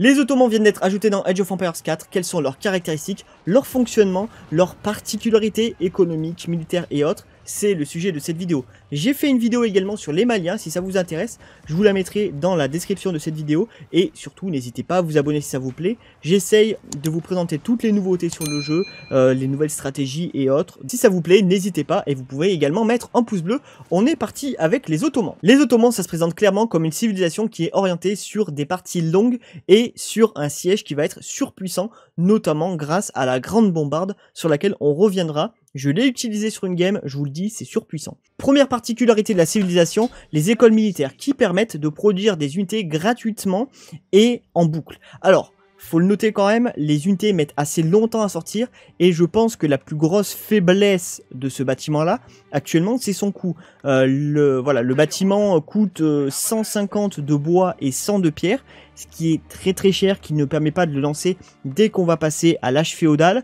Les Ottomans viennent d'être ajoutés dans Age of Empires 4, quelles sont leurs caractéristiques, leur fonctionnement, leurs particularités économiques, militaires et autres, c'est le sujet de cette vidéo. J'ai fait une vidéo également sur les Maliens, si ça vous intéresse, je vous la mettrai dans la description de cette vidéo, et surtout n'hésitez pas à vous abonner si ça vous plaît. J'essaye de vous présenter toutes les nouveautés sur le jeu, les nouvelles stratégies et autres. Si ça vous plaît, n'hésitez pas, et vous pouvez également mettre un pouce bleu. On est parti avec les Ottomans. Les Ottomans, ça se présente clairement comme une civilisation qui est orientée sur des parties longues et sur un siège qui va être surpuissant, notamment grâce à la grande bombarde sur laquelle on reviendra. Je l'ai utilisé sur une game, je vous le dis, c'est surpuissant. Première particularité de la civilisation, les écoles militaires qui permettent de produire des unités gratuitement et en boucle. Alors, faut le noter quand même, les unités mettent assez longtemps à sortir et je pense que la plus grosse faiblesse de ce bâtiment-là, actuellement, c'est son coût. Le bâtiment coûte 150 de bois et 100 de pierre, ce qui est très très cher, qui ne permet pas de le lancer dès qu'on va passer à l'âge féodal,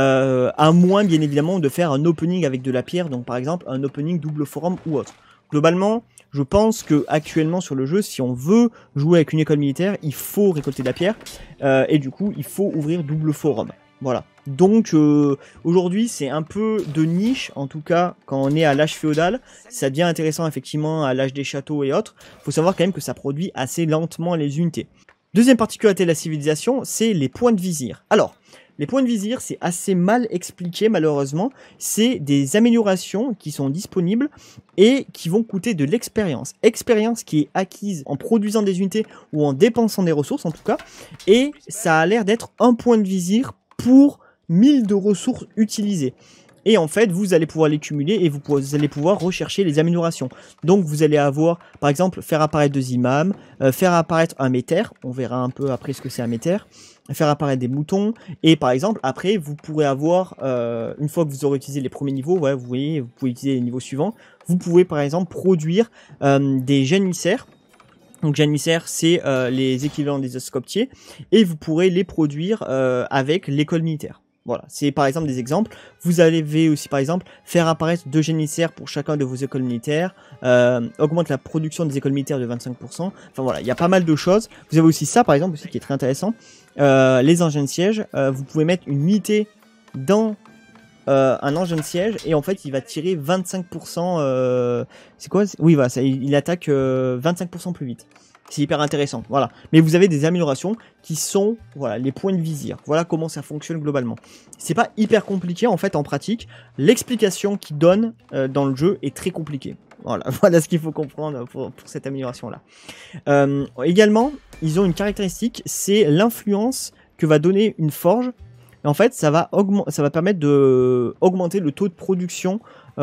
à moins bien évidemment de faire un opening avec de la pierre, donc par exemple un opening double forum ou autre. Globalement, je pense que actuellement sur le jeu, si on veut jouer avec une école militaire, il faut récolter de la pierre, et du coup il faut ouvrir double forum. Voilà. Donc aujourd'hui c'est un peu de niche, en tout cas quand on est à l'âge féodal, ça devient intéressant effectivement à l'âge des châteaux et autres. Faut savoir quand même que ça produit assez lentement les unités. Deuxième particularité de la civilisation, c'est les points de vizir. Alors, les points de vizir, c'est assez mal expliqué malheureusement, c'est des améliorations qui sont disponibles et qui vont coûter de l'expérience. Expérience qui est acquise en produisant des unités ou en dépensant des ressources en tout cas, et ça a l'air d'être un point de vizir pour 1000 de ressources utilisées. Et en fait, vous allez pouvoir les cumuler et vous allez pouvoir rechercher les améliorations. Donc vous allez avoir, par exemple, faire apparaître deux imams, faire apparaître un méter, on verra un peu après ce que c'est un méter, faire apparaître des moutons, et par exemple, après, vous pourrez avoir, une fois que vous aurez utilisé les premiers niveaux, ouais, vous voyez, vous pouvez utiliser les niveaux suivants, vous pouvez par exemple produire des janissaires. Donc janissaires, c'est les équivalents des escoptiers, et vous pourrez les produire avec l'école militaire. Voilà, c'est par exemple des exemples. Vous allez aussi par exemple faire apparaître deux janissaires pour chacun de vos écoles militaires, augmente la production des écoles militaires de 25%. Enfin voilà, il y a pas mal de choses. Vous avez aussi ça par exemple aussi qui est très intéressant. Les engins de siège, vous pouvez mettre une unité dans un engin de siège et en fait il va tirer 25%. C'est quoi? Oui, voilà, il attaque 25% plus vite. C'est hyper intéressant, voilà. Mais vous avez des améliorations qui sont, voilà, les points de vizir. Voilà comment ça fonctionne globalement. C'est pas hyper compliqué en fait en pratique. L'explication qu'ils donnent dans le jeu est très compliquée. Voilà, voilà ce qu'il faut comprendre pour cette amélioration-là. Également, ils ont une caractéristique, c'est l'influence que va donner une forge. Et en fait, ça va permettre d'augmenter le taux de production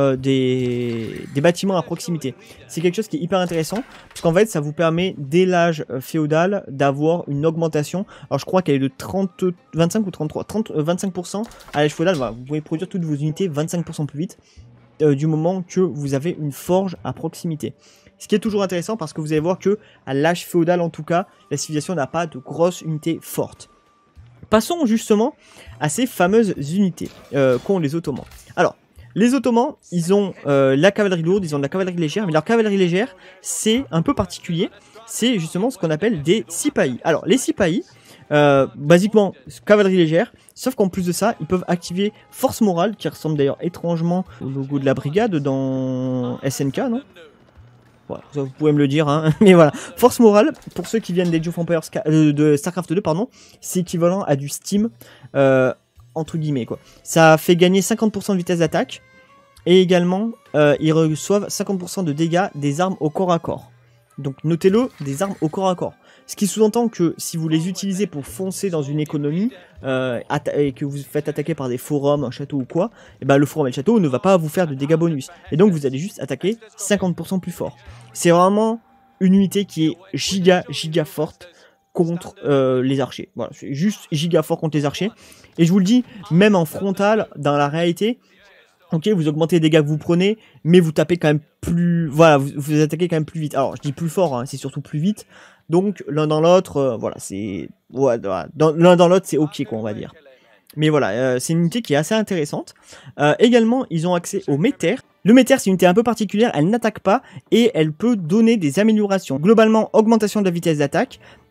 des bâtiments à proximité. C'est quelque chose qui est hyper intéressant, parce qu'en fait, ça vous permet, dès l'âge féodal, d'avoir une augmentation. Alors, je crois qu'elle est de 25 ou 33, 25% à l'âge féodal. Voilà, vous pouvez produire toutes vos unités 25% plus vite, du moment que vous avez une forge à proximité. Ce qui est toujours intéressant, parce que vous allez voir que, à l'âge féodal en tout cas, la civilisation n'a pas de grosses unités fortes. Passons justement à ces fameuses unités qu'ont les Ottomans. Alors, les Ottomans, ils ont la cavalerie lourde, ils ont de la cavalerie légère, mais leur cavalerie légère, c'est un peu particulier. C'est justement ce qu'on appelle des sipahis. Alors, les sipahis, basiquement, cavalerie légère, sauf qu'en plus de ça, ils peuvent activer force morale, qui ressemble d'ailleurs étrangement au logo de la brigade dans SNK, non? Voilà, vous pouvez me le dire, hein. Mais voilà. Force morale, pour ceux qui viennent des Age of Empires de StarCraft 2, pardon, c'est équivalent à du Steam, entre guillemets, quoi. Ça fait gagner 50% de vitesse d'attaque, et également, ils reçoivent 50% de dégâts des armes au corps à corps. Donc notez-le, des armes au corps à corps. Ce qui sous-entend que si vous les utilisez pour foncer dans une économie, et que vous faites attaquer par des forums, un château ou quoi, et ben le forum et le château ne va pas vous faire de dégâts bonus. Et donc vous allez juste attaquer 50% plus fort. C'est vraiment une unité qui est giga forte contre les archers. Voilà, c'est juste giga fort contre les archers. Et je vous le dis, même en frontal, dans la réalité, ok, vous augmentez les dégâts que vous prenez, mais vous tapez quand même plus... Voilà, vous attaquez quand même plus vite. Alors, je dis plus fort, hein, c'est surtout plus vite. Donc, l'un dans l'autre, voilà, c'est... Ouais, l'un dans l'autre, c'est ok, quoi, on va dire. Mais voilà, c'est une unité qui est assez intéressante. Également, ils ont accès au méter. Le méter, c'est une unité un peu particulière, elle n'attaque pas, et elle peut donner des améliorations. Globalement, augmentation de la vitesse d'attaque,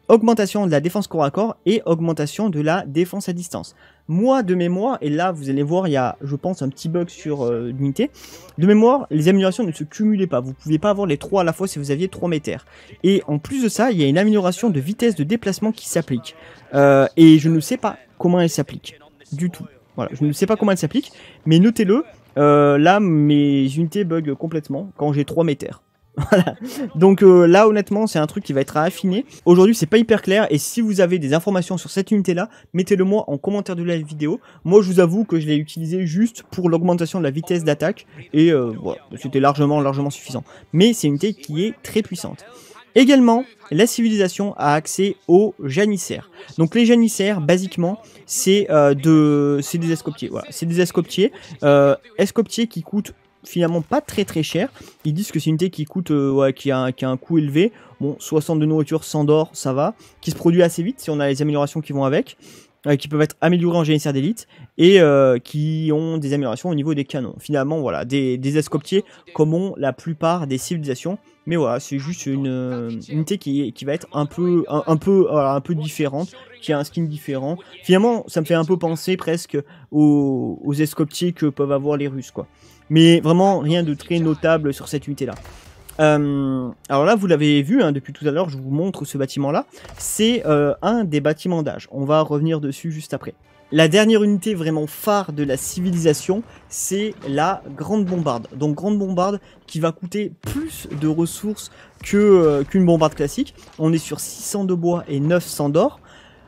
augmentation de la défense corps à corps et augmentation de la défense à distance. Moi, de mémoire, et là vous allez voir, il y a, je pense, un petit bug sur l'unité. De mémoire, les améliorations ne se cumulaient pas. Vous ne pouviez pas avoir les 3 à la fois si vous aviez 3 métères. Et en plus de ça, il y a une amélioration de vitesse de déplacement qui s'applique. Et je ne sais pas comment elle s'applique. Du tout. Voilà, je ne sais pas comment elle s'applique. Mais notez-le, là, mes unités bug complètement quand j'ai 3 métères. Voilà. Donc là honnêtement c'est un truc qui va être à affiner. Aujourd'hui c'est pas hyper clair et si vous avez des informations sur cette unité là, mettez-le moi en commentaire de la vidéo. Moi je vous avoue que je l'ai utilisé juste pour l'augmentation de la vitesse d'attaque et voilà, c'était largement suffisant. Mais c'est une unité qui est très puissante. Également, la civilisation a accès aux janissaires. Donc les janissaires, basiquement, c'est des escopetiers. Voilà, c'est des escopetiers. Escopetiers qui coûtent finalement pas très cher. Ils disent que c'est une unité qui coûte qui a un coût élevé. Bon, 60 de nourriture, 100 d'or, ça va. Qui se produit assez vite si on a les améliorations qui vont avec. Qui peuvent être améliorés en janissaire d'élite. Et qui ont des améliorations au niveau des canons. Finalement, voilà, des escopetiers comme ont la plupart des civilisations. Mais voilà, c'est juste une unité qui va être un peu différente, qui a un skin différent. Finalement, ça me fait un peu penser presque aux escopetiers que peuvent avoir les Russes, quoi. Mais vraiment, rien de très notable sur cette unité-là. Alors là, vous l'avez vu, hein, depuis tout à l'heure, je vous montre ce bâtiment-là. C'est un des bâtiments d'âge. On va revenir dessus juste après. La dernière unité vraiment phare de la civilisation, c'est la Grande Bombarde. Donc Grande Bombarde qui va coûter plus de ressources qu'une bombarde classique. On est sur 600 de bois et 900 d'or.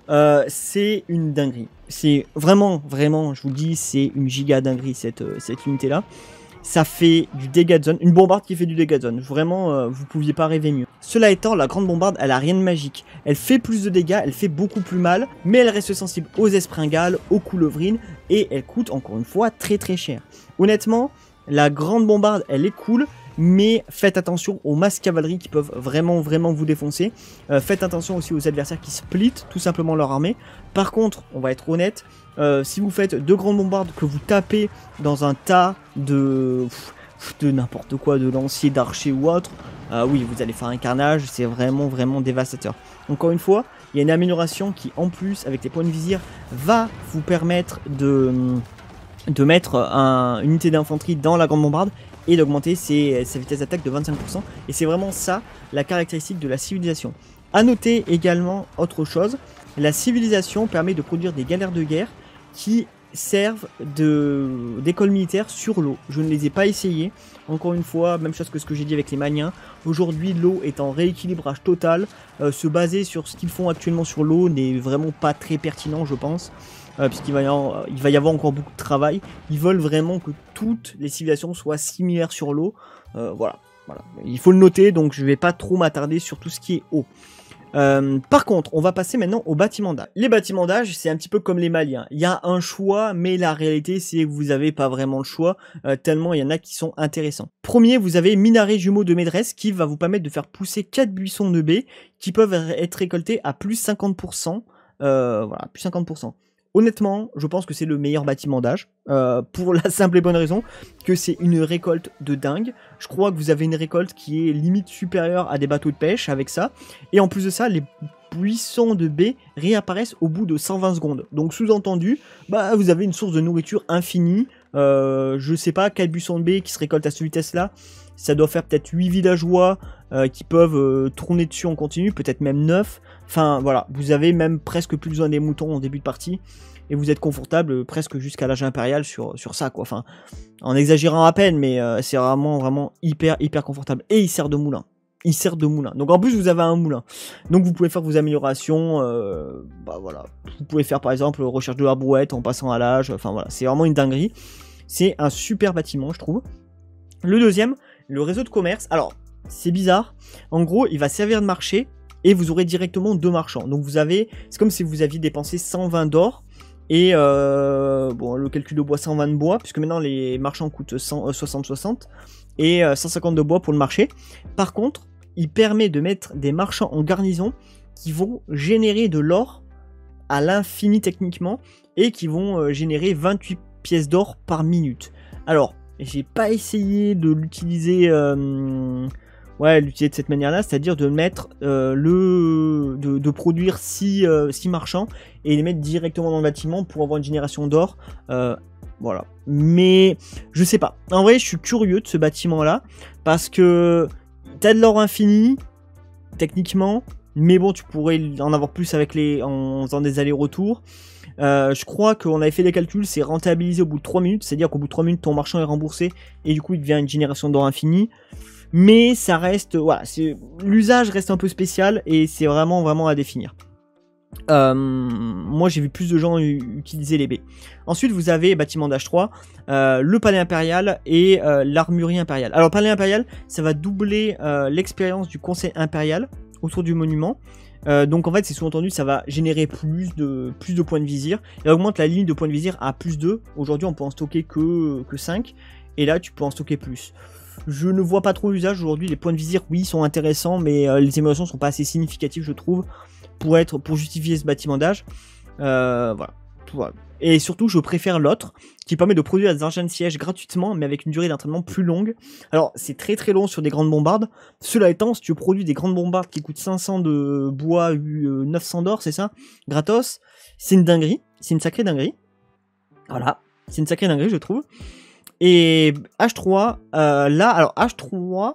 C'est une dinguerie. C'est vraiment, je vous le dis, c'est une giga dinguerie cette unité-là. Ça fait du dégât de zone, une bombarde qui fait du dégât de zone. Vraiment, vous pouviez pas rêver mieux. Cela étant, la grande bombarde, elle a rien de magique. Elle fait plus de dégâts, elle fait beaucoup plus mal, mais elle reste sensible aux espringales, aux coulevrines, et elle coûte encore une fois très cher. Honnêtement, la grande bombarde, elle est cool, mais faites attention aux masses cavalerie qui peuvent vraiment vous défoncer. Faites attention aussi aux adversaires qui splitent tout simplement leur armée. Par contre, on va être honnête, si vous faites 2 grandes bombardes que vous tapez dans un tas de n'importe quoi, de lanciers, d'archers ou autre, oui, vous allez faire un carnage, c'est vraiment dévastateur. Encore une fois, il y a une amélioration qui, en plus, avec les points de visir, va vous permettre de mettre une unité d'infanterie dans la grande bombarde et d'augmenter sa vitesse d'attaque de 25%. Et c'est vraiment ça, la caractéristique de la civilisation. A noter également autre chose, la civilisation permet de produire des galères de guerre qui servent d'école militaire sur l'eau. Je ne les ai pas essayées. Encore une fois, même chose que ce que j'ai dit avec les Maliens. Aujourd'hui, l'eau est en rééquilibrage total. Se baser sur ce qu'ils font actuellement sur l'eau n'est vraiment pas très pertinent, je pense. Puisqu'il va y avoir encore beaucoup de travail. Ils veulent vraiment que toutes les civilisations soient similaires sur l'eau. Voilà. Il faut le noter, donc je ne vais pas trop m'attarder sur tout ce qui est eau. Par contre, on va passer maintenant aux bâtiments d'âge. Les bâtiments d'âge, c'est un petit peu comme les Maliens. Il y a un choix, mais la réalité, c'est que vous n'avez pas vraiment le choix, tellement il y en a qui sont intéressants. Premier, vous avez minaret jumeau de maîtresse qui va vous permettre de faire pousser 4 buissons de baies qui peuvent être récoltés à plus 50%. Voilà, plus 50%. Honnêtement, je pense que c'est le meilleur bâtiment d'âge, pour la simple et bonne raison que c'est une récolte de dingue. Je crois que vous avez une récolte qui est limite supérieure à des bateaux de pêche avec ça. Et en plus de ça, les buissons de baies réapparaissent au bout de 120 secondes. Donc sous-entendu, bah, vous avez une source de nourriture infinie. Je sais pas, 4 buissons de baies qui se récoltent à cette vitesse-là. Ça doit faire peut-être 8 villageois qui peuvent tourner dessus en continu, peut-être même 9. Enfin voilà, vous avez même presque plus besoin des moutons en début de partie. Et vous êtes confortable presque jusqu'à l'âge impérial sur ça, quoi. Enfin, en exagérant à peine, mais c'est vraiment hyper confortable. Et il sert de moulin. Il sert de moulin. Donc en plus, vous avez un moulin. Donc vous pouvez faire vos améliorations. Bah voilà. Vous pouvez faire par exemple recherche de la brouette en passant à l'âge. Enfin voilà, c'est vraiment une dinguerie. C'est un super bâtiment, je trouve. Le deuxième, le réseau de commerce. Alors, c'est bizarre. En gros, il va servir de marché et vous aurez directement 2 marchands. Donc vous avez, c'est comme si vous aviez dépensé 120 d'or et bon, le calcul de bois 120 de bois, puisque maintenant les marchands coûtent 60 et 150 de bois pour le marché. Par contre, il permet de mettre des marchands en garnison qui vont générer de l'or à l'infini techniquement et qui vont générer 28 pièces d'or par minute. Alors, j'ai pas essayé de l'utiliser. ouais, l'utiliser de cette manière-là, c'est-à-dire de mettre de produire 6 marchands et les mettre directement dans le bâtiment pour avoir une génération d'or. Voilà. Mais je sais pas. En vrai, je suis curieux de ce bâtiment-là parce que t'as de l'or infini, techniquement, mais bon, tu pourrais en avoir plus avec en faisant des allers-retours. Je crois qu'on avait fait des calculs, c'est rentabilisé au bout de 3 minutes, c'est-à-dire qu'au bout de 3 minutes, ton marchand est remboursé et du coup, il devient une génération d'or infini. Mais ça reste, voilà, l'usage reste un peu spécial et c'est vraiment à définir. Moi, j'ai vu plus de gens utiliser les baies. Ensuite, vous avez bâtiment d'H3, le palais impérial et l'armurerie impériale. Alors, le palais impérial, ça va doubler l'expérience du conseil impérial autour du monument. Donc en fait c'est sous-entendu ça va générer plus de points de vizir et augmente la ligne de points de vizir à plus 2. Aujourd'hui on peut en stocker que 5 et là tu peux en stocker plus. Je ne vois pas trop l'usage aujourd'hui, les points de vizir oui sont intéressants mais les émulations sont pas assez significatives je trouve pour justifier ce bâtiment d'âge. Voilà. Et surtout, je préfère l'autre, qui permet de produire des engins de siège gratuitement, mais avec une durée d'entraînement plus longue. Alors, c'est très long sur des grandes bombardes. Cela étant, si tu produis des grandes bombardes qui coûtent 500 de bois, 900 d'or, c'est ça, gratos, c'est une dinguerie. C'est une sacrée dinguerie. Voilà. C'est une sacrée dinguerie, je trouve. Et H3, alors H3...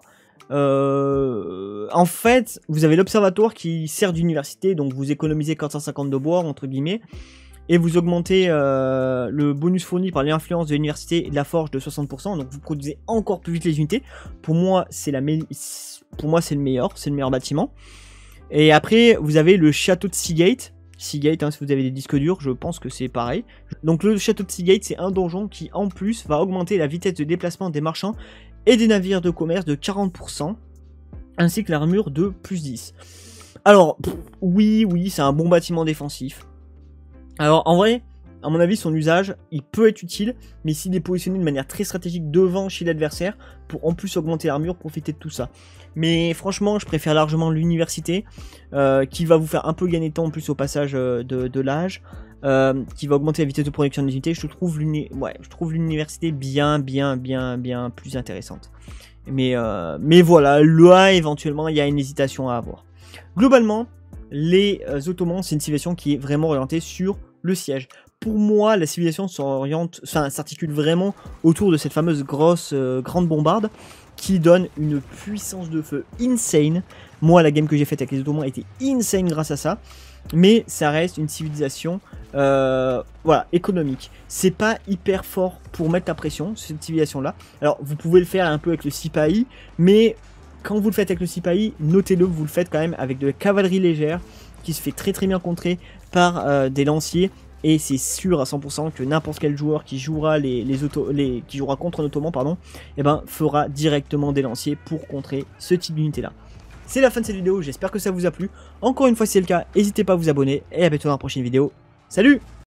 en fait, vous avez l'observatoire qui sert d'université, donc vous économisez 450 de bois, entre guillemets, et vous augmentez le bonus fourni par l'influence de l'université et de la forge de 60%, donc vous produisez encore plus vite les unités. Pour moi, c'est le meilleur bâtiment. Et après, vous avez le château de Seagate. Seagate, hein, si vous avez des disques durs, je pense que c'est pareil. Donc le château de Seagate, c'est un donjon qui, en plus, va augmenter la vitesse de déplacement des marchands et des navires de commerce de 40%, ainsi que l'armure de plus 10. Alors, oui, c'est un bon bâtiment défensif. Alors, en vrai, à mon avis, son usage, il peut être utile, mais s'il est positionné de manière très stratégique devant chez l'adversaire, pour en plus augmenter l'armure, profiter de tout ça. Mais franchement, je préfère largement l'université, qui va vous faire un peu gagner de temps en plus au passage de l'âge, qui va augmenter la vitesse de production des unités. Je trouve l'université bien plus intéressante. Mais voilà, là, éventuellement, il y a une hésitation à avoir. Globalement, les Ottomans, c'est une civilisation qui est vraiment orientée sur le siège. Pour moi, la civilisation s'articule vraiment autour de cette fameuse grande bombarde qui donne une puissance de feu insane. Moi, la game que j'ai faite avec les Ottomans était insane grâce à ça. Mais ça reste une civilisation économique. C'est pas hyper fort pour mettre la pression, cette civilisation-là. Alors, vous pouvez le faire un peu avec le Sipahi, mais quand vous le faites avec le Sipahi, notez-le, vous le faites quand même avec de la cavalerie légère qui se fait très bien contrer par des lanciers. Et c'est sûr à 100% que n'importe quel joueur qui jouera qui jouera contre un Ottoman, fera directement des lanciers pour contrer ce type d'unité là. C'est la fin de cette vidéo, j'espère que ça vous a plu. Encore une fois si c'est le cas, n'hésitez pas à vous abonner et à bientôt dans la prochaine vidéo. Salut!